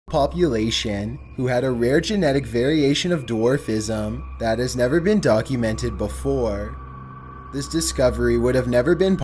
population who had a rare genetic variation of dwarfism that has never been documented before. This discovery would have never been